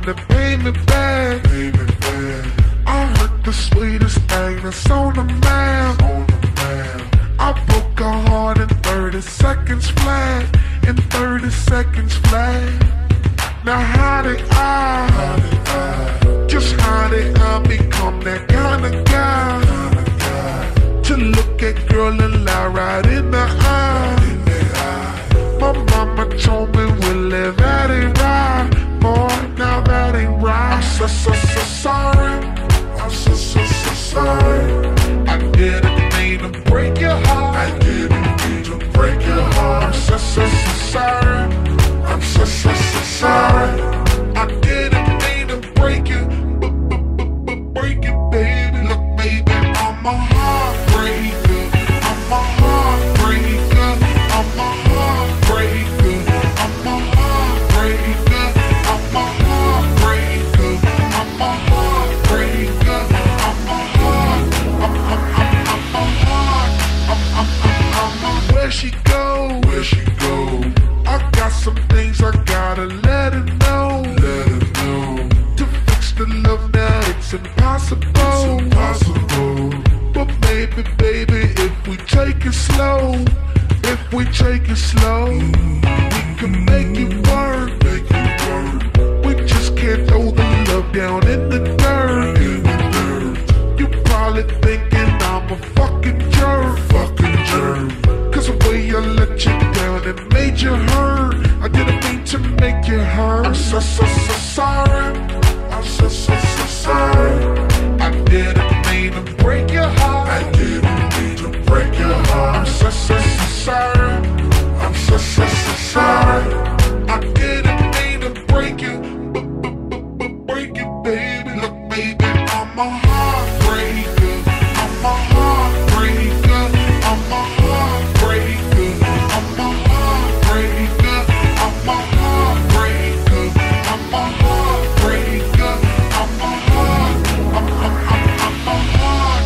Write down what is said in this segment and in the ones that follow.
to pay me back. I heard the sweetest thing that's on the map. I broke her heart in 30 seconds flat. In 30 seconds flat. Now how did I, just how did I become that kind of guy? To look at girl and lie right in the eye. My mama told me we'll live, that ain't right. Boy, now that ain't right. I'm so sorry. I'm so sorry. I didn't mean to break your heart. I didn't mean to break your heart. I'm so sorry. I'm so sorry. I didn't mean to break you, break it, baby. Look, baby, I'm a heartbreaker. I'm a heartbreaker. I'm a heartbreaker. I'm a heartbreaker. I'm a heartbreaker. I'm a heartbreaker. I'm a heart. Where she go? Where she go? I got some things I gotta let her know. Let her know. To fix the love now, it's impossible. It's impossible. But maybe, baby, if we take it slow, if we take it slow, we can make it work. Make it work. We just can't throw the love down in the dirt. In the dirt. You probably thinking I'm a fucking jerk. Fucking jerk. Cause the way I let you down, it made you hurt. I didn't mean to make you hurt. I'm so sorry. I'm so sorry. I didn't mean to break your heart. I didn't mean to break your heart. I'm so sorry. I'm so sorry. I didn't mean to break you, break you, baby. Look, baby, I'm a heartbreaker. I'm a heartbreaker. I'm a heartbreaker. I'm a heartbreaker. I'm a heartbreaker. I'm a heartbreaker. I'm a heart. I'm a heart.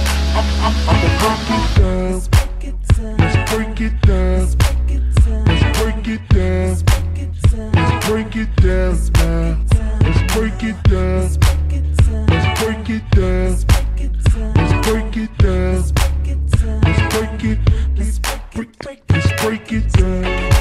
I'm a break it down. Let's break it down. Let's break it down. Let's break it down now. Let's break it down. Let's break it down. Let's break it down. Let's break it. Let's break it down.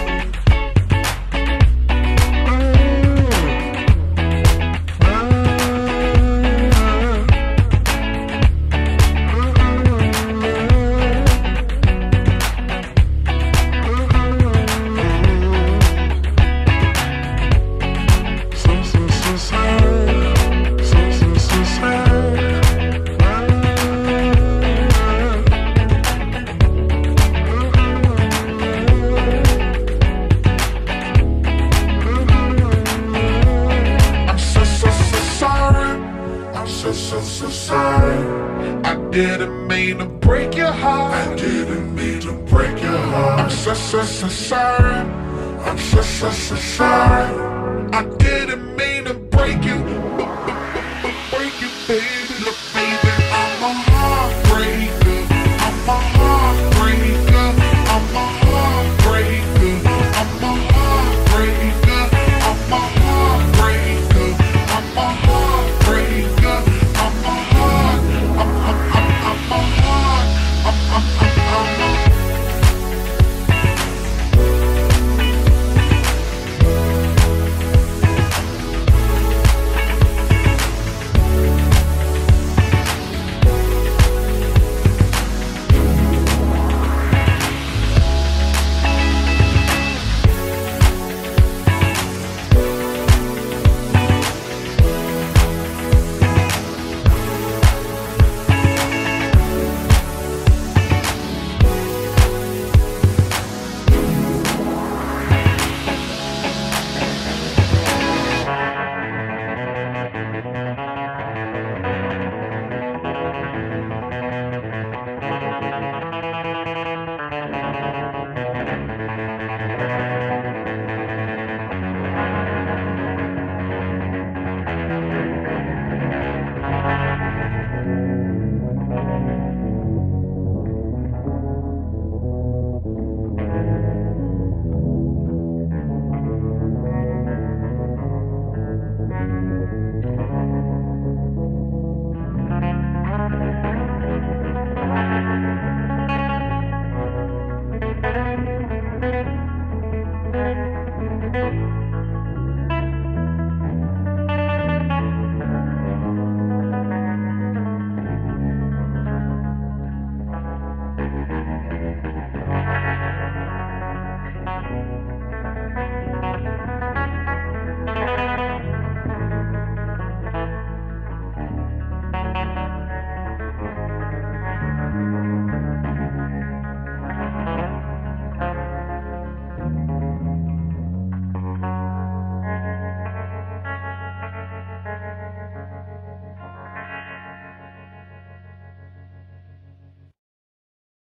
So sorry. I didn't mean to break your heart. I didn't mean to break your heart. I'm so sorry. I'm so sorry. I didn't mean to break you, break you, baby. Look, baby, I'm a heartbreaker. I'm a heartbreaker. I'm a heartbreaker. I'm a heartbreaker. I'm a heartbreaker. I'm a heartbreaker. I'm a heart. I'm a heart.